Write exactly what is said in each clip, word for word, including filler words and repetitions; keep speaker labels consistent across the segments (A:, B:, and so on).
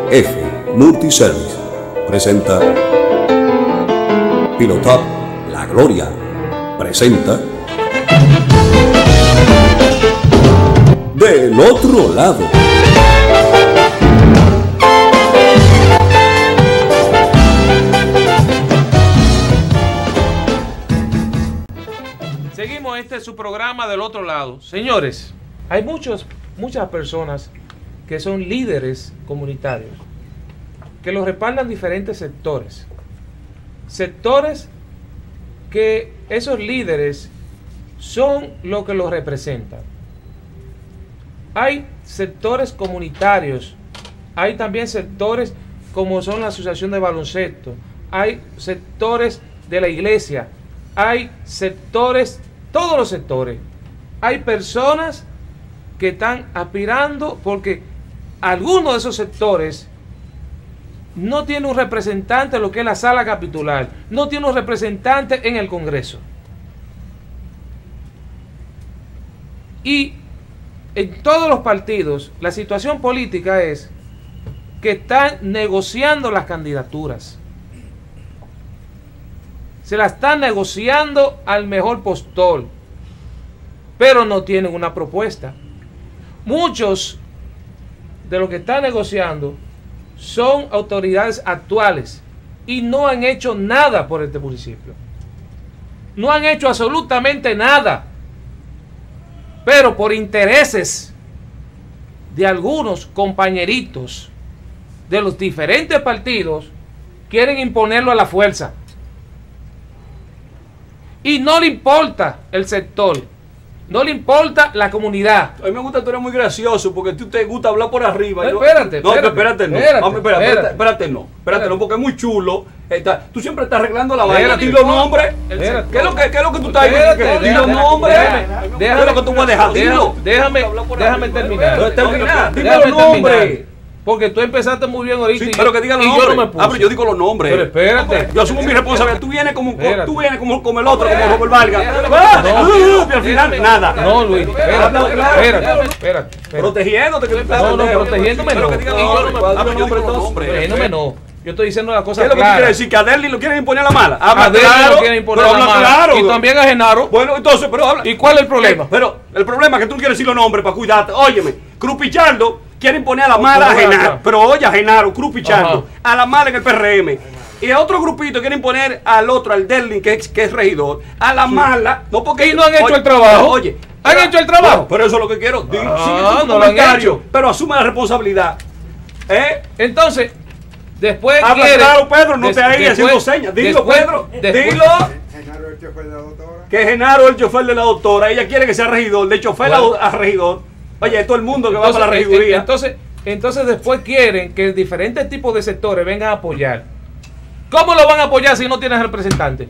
A: F Multiservice presenta Pilotap La Gloria presenta Del Otro Lado.
B: Seguimos, este es su programa Del Otro Lado. Señores, hay muchos, muchas personas que son líderes comunitarios, que los respaldan diferentes sectores. Sectores que esos líderes son lo que los representan. Hay sectores comunitarios, hay también sectores como son la asociación de baloncesto, hay sectores de la iglesia, hay sectores, todos los sectores. Hay personas que están aspirando porque algunos de esos sectores no tiene un representante en lo que es la sala capitular, no tiene un representante en el Congreso. Y en todos los partidos, la situación política es que están negociando las candidaturas. Se la están negociando al mejor postor, pero no tienen una propuesta. Muchos de los que están negociando son autoridades actuales y no han hecho nada por este municipio. No han hecho absolutamente nada. Pero por intereses de algunos compañeritos de los diferentes partidos, quieren imponerlo a la fuerza. Y no le importa el sector, no le importa la comunidad.
C: A mí me gusta, tú eres muy gracioso porque tú te gusta hablar por arriba.
B: No,
C: yo,
B: espérate,
C: no,
B: espérate,
C: espérate, no.
B: espérate,
C: Vamos, espérate,
B: espérate.
C: espérate, no. Espérate, no, porque es muy chulo. Está, tú siempre estás arreglando la
B: Espérate.
C: vaina. Di los nombres.
B: Espérate.
C: ¿Qué es lo que, qué es lo que tú estás
B: Espérate,
C: diciendo? Di
B: déjame,
C: los nombres.
B: déjame,
C: ¿Qué es lo que tú vas a dejar? Dilo.
B: Déjame, déjame terminar.
C: No, termina, dime
B: Déjame
C: los nombres.
B: terminar. Porque tú empezaste muy bien ahorita.
C: Sí,
B: y,
C: pero que digan los
B: y
C: nombres.
B: yo no me puse.
C: Ah, pero yo digo los nombres.
B: Pero espérate.
C: Yo asumo mi responsabilidad. Tú vienes como,
B: Espérate.
C: tú vienes como, como el otro, como Robert Vargas.
B: Déjame,
C: Ah,
B: no,
C: y al final, nada.
B: No, Luis, espérate, espérate, espérate, espérate.
C: Protegiéndote. Que tú estás
B: No, no,
C: pendejo.
B: protegiéndome
C: Pero
B: no.
C: que digan
B: Y
C: los
B: yo no me-
C: nombres. Ah,
B: ah,
C: pero yo digo los nombres.
B: Protegiéndome no. Yo estoy diciendo la cosa
C: ¿Qué es lo que tú
B: clara.
C: quieres decir? ¿Que a Derly lo quieren imponer a la mala? Habla
B: A Derly
C: claro,
B: lo quieren imponer
C: pero
B: a la
C: habla
B: mala.
C: claro.
B: Y también a Genaro.
C: Bueno, entonces, pero habla.
B: ¿Y cuál es el problema?
C: Pero el problema es que tú no quieres decir los nombres para cuidarte. Óyeme, Cruz Pichardo quiere imponer a la mala a
B: ¿Cómo va
C: Genaro.
B: acá?
C: Pero oye, a Genaro, Cruz Pichardo,
B: Ajá.
C: a la mala en el P R M. Y a otro grupito quiere imponer al otro, al Derly, que es, que es regidor, a la mala. No porque
B: Y no han hecho
C: oye,
B: el trabajo.
C: Oye,
B: ¿Han
C: pero-
B: hecho el trabajo?
C: Bueno, pero eso es lo que quiero. Di-
B: Ah,
C: sigue tu
B: no lo han
C: comentario,
B: hecho.
C: pero asume la responsabilidad. ¿Eh?
B: Entonces, después
C: Habla
B: quiere-
C: claro, Pedro, no
B: des-
C: te ahí
B: después-
C: haciendo señas. Dilo,
B: después-
C: Pedro.
B: después-
C: Dilo.
D: Genaro, el chofer de la doctora.
C: Que Genaro es el chofer de la doctora. Ella quiere que sea regidor. De chofer a,
B: Bueno.
C: a regidor. Oye, todo el mundo que va
B: Entonces,
C: para la
B: en-
C: regiduría.
B: Entonces, entonces después quieren que diferentes tipos de sectores vengan a apoyar. ¿Cómo lo van a apoyar si no tienen representante?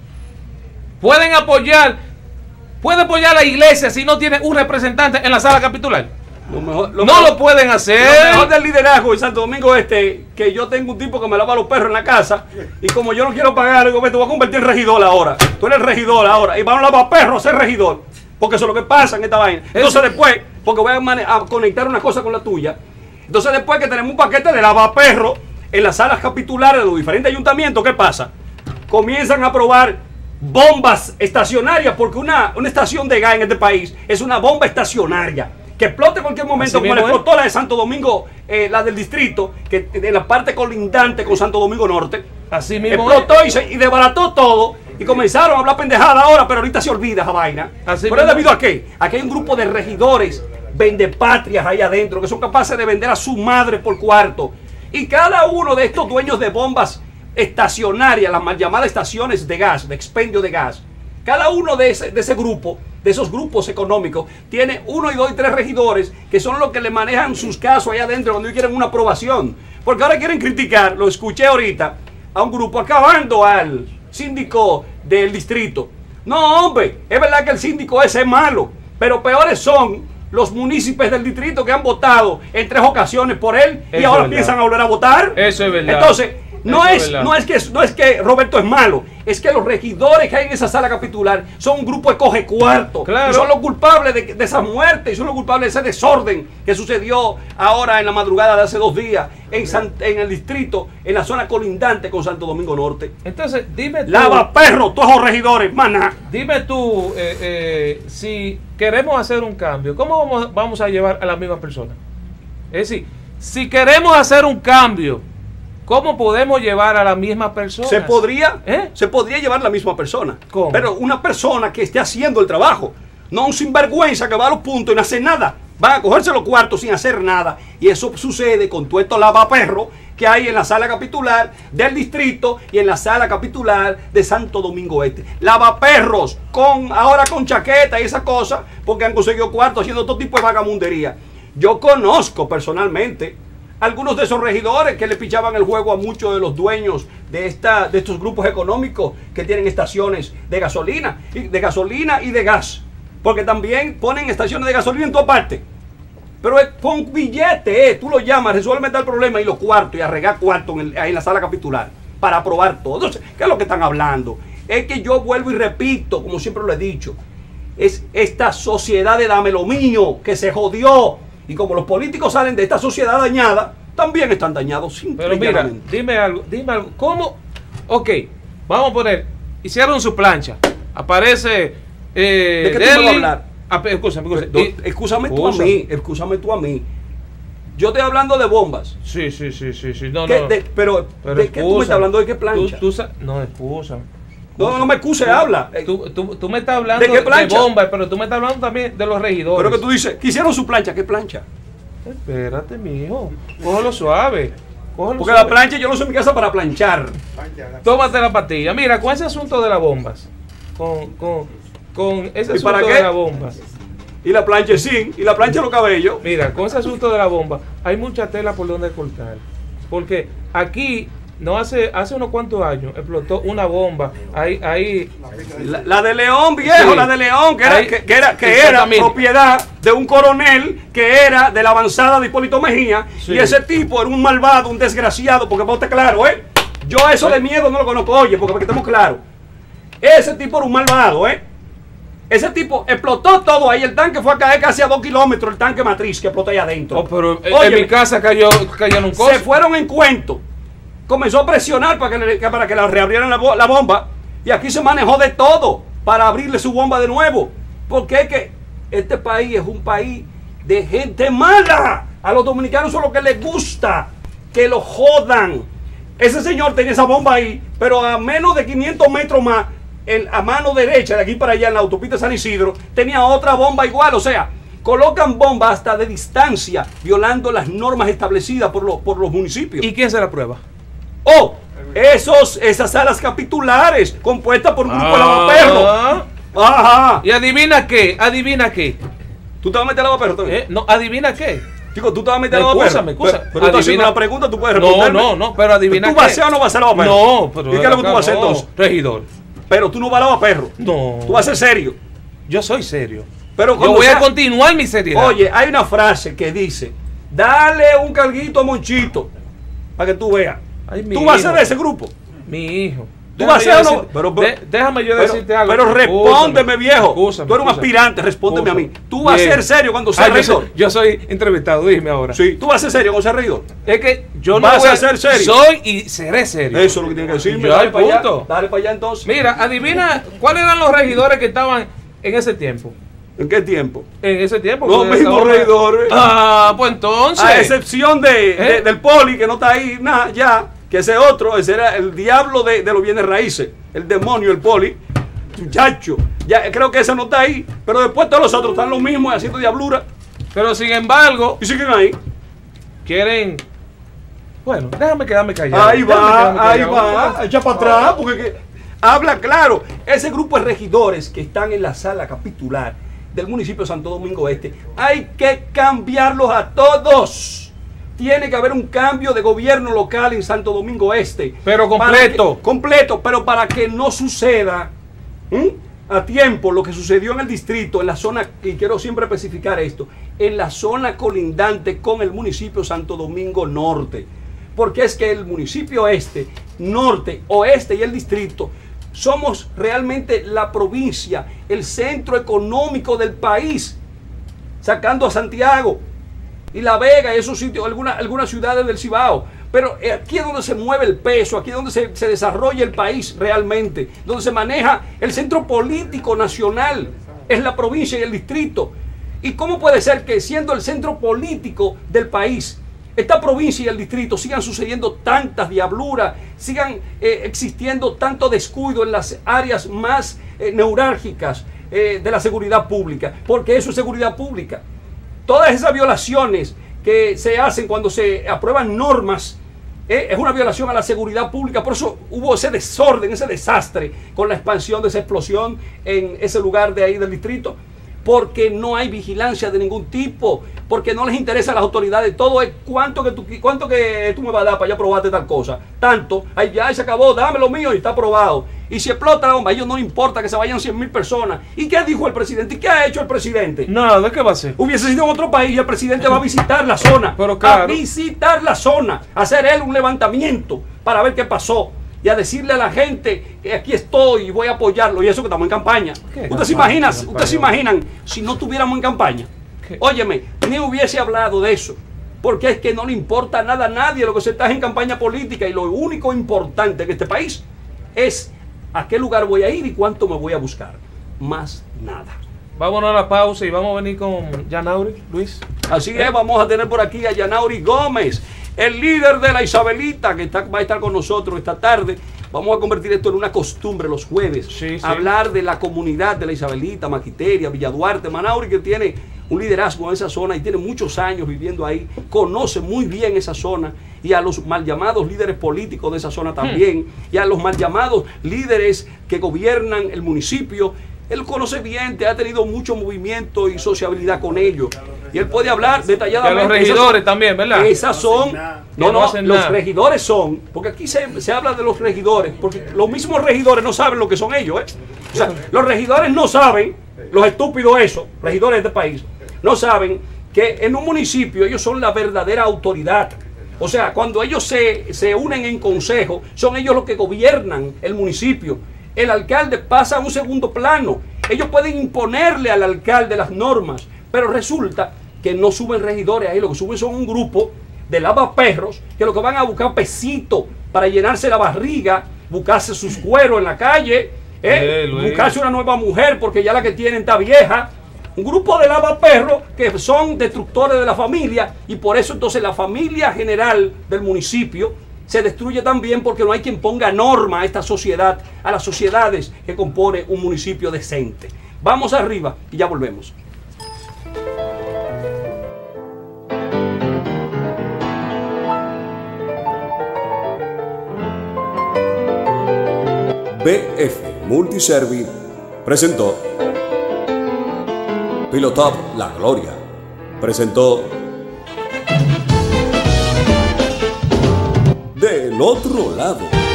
B: Pueden apoyar, puede apoyar a la iglesia si no tienen un representante en la sala capitular.
C: Lo mejor,
B: No
C: mejor-
B: lo pueden hacer.
C: Lo mejor del liderazgo en Santo Domingo Este, que yo tengo un tipo que me lava los perros en la casa, y como yo no quiero pagar, digo, "Ve, te voy a convertir en regidor ahora. Tú eres regidor ahora, y vamos a lavar perros a ser regidor. Porque eso es lo que pasa en esta vaina. Entonces después, porque voy a, mane- a conectar una cosa con la tuya, entonces después que tenemos un paquete de lavaperros en las salas capitulares de los diferentes ayuntamientos, ¿qué pasa? Comienzan a probar bombas estacionarias, porque una, una estación de gas en este país es una bomba estacionaria que explote en cualquier momento,
B: Así
C: como le
B: mismo es.
C: explotó la de Santo Domingo, eh, la del distrito, que de la parte colindante con Santo Domingo Norte.
B: Así mismo
C: Explotó y, se, y desbarató todo. Y comenzaron a hablar pendejada ahora, pero ahorita se olvida esa vaina.
B: Así
C: ¿Pero es
B: mismo.
C: debido a qué? A que hay un grupo de regidores, vendepatrias ahí adentro, que son capaces de vender a su madre por cuarto. Y cada uno de estos dueños de bombas estacionarias, las mal llamadas estaciones de gas, de expendio de gas, cada uno de ese, de ese grupo, de esos grupos económicos, tiene uno y dos y tres regidores que son los que le manejan sus casos allá adentro cuando ellos quieren una aprobación. Porque ahora quieren criticar, lo escuché ahorita, a un grupo acabando al síndico del distrito. No, hombre, es verdad que el síndico ese es malo, pero peores son los municipios del distrito que han votado en tres ocasiones por él y
B: Eso
C: ahora
B: es verdad.
C: piensan a volver a votar.
B: Eso es verdad.
C: Entonces, No
B: Eso
C: es,
B: es verdad.
C: no, es que, no es que Roberto es malo, es que los regidores que hay en esa sala capitular son un grupo de coge cuarto.
B: Claro.
C: Y son los culpables de, de esa muerte, y son los culpables de ese desorden que sucedió ahora en la madrugada de hace dos días en, San- en el distrito, en la zona colindante con Santo Domingo Norte.
B: Entonces, dime tú,
C: Lava perro, todos los regidores, maná.
B: dime tú eh, eh, si queremos hacer un cambio, ¿cómo vamos, vamos a llevar a la misma persona? Es decir, si queremos hacer un cambio, ¿cómo podemos llevar a la misma persona?
C: Se podría,
B: ¿Eh?
C: se podría llevar la misma persona.
B: ¿Cómo?
C: Pero una persona que esté haciendo el trabajo, no un sinvergüenza que va a los puntos y no hace nada. Van a cogerse los cuartos sin hacer nada. Y eso sucede con todo estos lavaperros que hay en la sala capitular del distrito y en la sala capitular de Santo Domingo Este. Lavaperros, con, ahora con chaqueta y esa cosa, porque han conseguido cuartos haciendo todo tipo de vagamundería. Yo conozco personalmente algunos de esos regidores que le pichaban el juego a muchos de los dueños de, esta, de estos grupos económicos que tienen estaciones de gasolina, y de gasolina y de gas. Porque también ponen estaciones de gasolina en toda parte. Pero es con billete, eh, tú lo llamas, resuelve tal problema y los cuartos y arreglar cuartos en, el- ahí en la sala capitular para aprobar todo. Entonces, ¿qué es lo que están hablando? Es que yo vuelvo y repito, como siempre lo he dicho, es esta sociedad de dame lo mío que se jodió. Y como los políticos salen de esta sociedad dañada, también están dañados simple
B: Pero
C: y
B: mira,
C: llanamente.
B: dime algo, dime algo, ¿cómo? Ok, vamos a poner, hicieron su plancha, aparece... Eh,
C: ¿De qué tú me vas a
B: Delhi-
C: hablar?
B: Ah, pe- escúchame, escúchame.
C: Do-
B: Y-
C: Excúsame tú a
B: Escúchame.
C: mí, excúsame tú a mí. Yo estoy hablando de bombas.
B: Sí, sí, sí, sí, sí, no,
C: ¿Qué-
B: no.
C: de- pero,
B: Pero
C: ¿de qué tú me
B: excúsame.
C: estás hablando? ¿De qué plancha?
B: Tú, tú sa- no, escúchame.
C: No, no me excuse, habla. Eh,
B: Tú, tú, tú me estás hablando
C: ¿De qué plancha?
B: bombas, pero tú me estás hablando también de los regidores.
C: Pero que tú dices, ¿qué hicieron su plancha? ¿Qué plancha?
B: Espérate, mijo. Cógelo suave. Cógelo
C: Porque
B: suave.
C: la plancha yo no uso en mi casa para planchar.
B: Tómate la pastilla. Mira, con ese asunto de las bombas. Con, con, con ese
C: ¿Y
B: asunto
C: para
B: de
C: qué?
B: las bombas.
C: Y la plancha es sin, y la plancha los cabellos.
B: Mira, con ese asunto de la bomba, hay mucha tela por donde cortar. Porque aquí, no hace, hace unos cuantos años, explotó una bomba. Ahí, ahí.
C: La, la de León, viejo,
B: Sí.
C: la de León, que era,
B: Ahí-
C: que, que era, que era
B: exactamente.
C: propiedad de un coronel que era de la avanzada de Hipólito Mejía.
B: Sí.
C: Y ese tipo era un malvado, un desgraciado, porque para usted claro, ¿eh? Yo eso de miedo no lo conozco, oye, porque para que estemos claros. Ese tipo era un malvado, ¿eh? Ese tipo explotó todo ahí. El tanque fue a caer casi a dos kilómetros, el tanque matriz que explotó ahí adentro.
B: Oh, pero en-
C: Óyeme,
B: en mi casa cayó, cayeron un coso.
C: se fueron en cuento. Comenzó a presionar para que, le- que- para que la reabrieran la, bo- la bomba. Y aquí se manejó de todo para abrirle su bomba de nuevo. Porque es que este país es un país de gente mala. A los dominicanos son lo que les gusta que lo jodan. Ese señor tenía esa bomba ahí, pero a menos de quinientos metros más, en, a mano derecha, de aquí para allá en la autopista San Isidro, tenía otra bomba igual. O sea, colocan bombas hasta de distancia, violando las normas establecidas por, los por los municipios.
B: ¿Y quién se la prueba?
C: ¡Oh! Esos, esas salas capitulares compuestas por un grupo de lavaperros.
B: Ah.
C: Ajá.
B: ¿Y adivina qué? ¿Adivina qué?
C: ¿Tú te vas a meter a lavaperros también?
B: ¿Eh? No, ¿adivina qué?
C: Chico, tú te vas a meter a
B: Me
C: lavaperros.
B: excusa, me excusa.
C: Pero, pero tú estás haciendo
B: Adivina-
C: una pregunta, tú puedes
B: No,
C: responderme.
B: no, no, pero adivina
C: ¿Tú vas a
B: qué.
C: hacer o no vas a hacer lavaperros?
B: No, pero...
C: ¿Y qué es lo que tú vas a hacer
B: no,
C: entonces?
B: Regidor.
C: Pero tú no vas a lavaperros.
B: No.
C: Tú vas a ser serio.
B: Yo soy serio.
C: Pero
B: Yo
C: cuando
B: voy
C: sea-
B: a continuar mi seriedad.
C: Oye, hay una frase que dice, dale un carguito a Monchito, para que tú veas.
B: Ay, mi
C: Tú vas a
B: hijo.
C: ser de ese grupo.
B: Mi hijo.
C: ¿Tú
B: Déjame
C: vas a
B: yo
C: ser o no?
B: decir-
C: Pero-
B: de- déjame yo
C: Pero,
B: decirte algo.
C: pero respóndeme,
B: Escúchame,
C: viejo.
B: escúchame,
C: Tú eres un
B: escúchame.
C: aspirante, respóndeme a mí.
B: Escúchame.
C: Tú vas a
B: Bien.
C: ser serio cuando seas
B: Ah, yo,
C: regidor.
B: soy, yo soy entrevistado, dime ahora.
C: Sí, tú vas a ser serio cuando seas regidor.
B: Es que yo no
C: Vas
B: voy
C: a ser serio.
B: Soy y seré serio.
C: Eso es lo que tienes que decirme.
B: Ya,
C: Dale para allá.
B: punto.
C: Dale para allá entonces.
B: Mira, adivina cuáles eran los regidores que estaban en ese tiempo.
C: ¿En qué tiempo?
B: En ese tiempo.
C: Los
B: porque
C: mismos
B: ahora-
C: regidores.
B: Ah, pues entonces.
C: A excepción de, de-
B: ¿Eh?
C: del poli, que no está ahí, nada, ya. Que ese otro, ese era el diablo de, de los bienes raíces. El demonio, el poli. Muchacho. Ya creo que ese no está ahí. Pero después todos los otros están los mismos haciendo diablura.
B: Pero sin embargo,
C: Y siguen ahí.
B: quieren. Bueno, déjame quedarme callado.
C: Ahí
B: déjame quedarme
C: va, ahí
B: callado.
C: va. Echa para atrás. Porque que- habla claro. Ese grupo de regidores que están en la sala capitular del municipio de Santo Domingo Este, hay que cambiarlos a todos. Tiene que haber un cambio de gobierno local en Santo Domingo Este.
B: Pero
C: Para
B: completo.
C: que- completo, pero para que no suceda ¿m? a tiempo lo que sucedió en el distrito, en la zona, y quiero siempre especificar esto, en la zona colindante con el municipio Santo Domingo Norte. porque es que el municipio este, norte, oeste y el distrito somos realmente la provincia, el centro económico del país, sacando a Santiago y La Vega y esos sitios, algunas, algunas ciudades del Cibao. Pero aquí es donde se mueve el peso, aquí es donde se, se desarrolla el país realmente, donde se maneja el centro político nacional, es la provincia y el distrito. ¿Y cómo puede ser que siendo el centro político del país, esta provincia y el distrito sigan sucediendo tantas diabluras, sigan eh, existiendo tanto descuido en las áreas más eh, neurálgicas eh, de la seguridad pública? Porque eso es seguridad pública. Todas esas violaciones que se hacen cuando se aprueban normas, eh, es una violación a la seguridad pública. Por eso hubo ese desorden, ese desastre con la expansión de esa explosión en ese lugar de ahí del distrito. Porque no hay vigilancia de ningún tipo, porque no les interesa a las autoridades. Todo es cuánto que tú, cuánto que tú me vas a dar para ya probarte tal cosa. Tanto, ahí ya se acabó, dame lo mío y está aprobado. Y si explota la bomba, a ellos no les importa que se vayan cien mil personas. ¿Y qué dijo el presidente? ¿Y qué ha hecho el presidente?
B: Nada, ¿qué va a hacer?
C: Hubiese sido en otro país y el presidente va a visitar la zona.
B: Pero claro.
C: A visitar la zona, a hacer él un levantamiento para ver qué pasó. Y a decirle a la gente que aquí estoy y voy a apoyarlo. Y eso que estamos en campaña. ¿Ustedes se imaginan, ustedes se imaginan si no estuviéramos en campaña? ¿Qué? Óyeme, ni hubiese hablado de eso. Porque es que no le importa nada a nadie lo que se está en campaña política. Y lo único importante en este país es a qué lugar voy a ir y cuánto me voy a buscar. Más nada.
B: Vámonos a la pausa y vamos a venir con Yanauri, Luis.
C: Así es, vamos a tener por aquí a Yanauri Gómez, el líder de la Isabelita, que está, va a estar con nosotros esta tarde. Vamos a convertir esto en una costumbre los jueves.
B: Sí, sí.
C: Hablar de la comunidad de la Isabelita, Maquiteria, Villa Duarte. Manauri, que tiene un liderazgo en esa zona y tiene muchos años viviendo ahí, conoce muy bien esa zona y a los mal llamados líderes políticos de esa zona también, hmm. y a los mal llamados líderes que gobiernan el municipio. Él conoce bien, te ha tenido mucho movimiento y sociabilidad con ellos. Y él puede hablar detalladamente.
B: Y a los regidores
C: esas,
B: también, ¿verdad?
C: Esas son... No, no,
B: no
C: los
B: nada.
C: regidores son... Porque aquí se, se habla de los regidores, porque los mismos regidores no saben lo que son ellos, ¿eh? O sea, los regidores no saben, los estúpidos esos, regidores de este país, no saben que en un municipio ellos son la verdadera autoridad. O sea, cuando ellos se, se unen en consejo, son ellos los que gobiernan el municipio. El alcalde pasa a un segundo plano. Ellos pueden imponerle al alcalde las normas, pero resulta que no suben regidores ahí. Lo que suben son un grupo de lavaperros que lo que van a buscar pesitos para llenarse la barriga, buscarse sus cueros en la calle, ¿eh?
B: Eh,
C: buscarse una nueva mujer porque ya la que tienen está vieja. Un grupo de lavaperros que son destructores de la familia, y por eso entonces la familia general del municipio se destruye también, porque no hay quien ponga norma a esta sociedad, a las sociedades que compone un municipio decente. Vamos arriba y ya volvemos.
A: B F Multiservice presentó Pilotop La Gloria. Presentó Del Otro Lado.